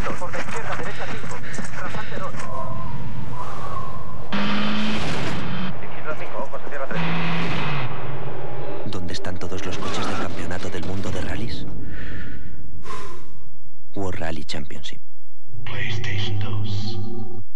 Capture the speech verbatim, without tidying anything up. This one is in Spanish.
quinientos. Por la izquierda, derecha cinco. Rasante dos. Izquierda cinco, ojos a tierra tres. ¿Dónde están todos los coches del campeonato del mundo de rallies? World Rally Championship. PlayStation dos.